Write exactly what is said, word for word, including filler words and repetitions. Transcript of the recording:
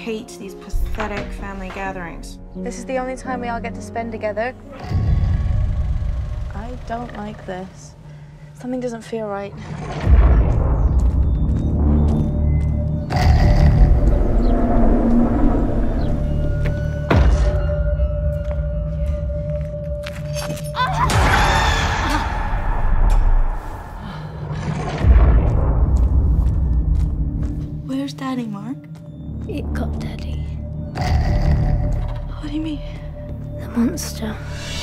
hate these pathetic family gatherings. This is the only time we all get to spend together. I don't like this. Something doesn't feel right. Where's Daddy, Mark? It got Daddy. What do you mean? The monster.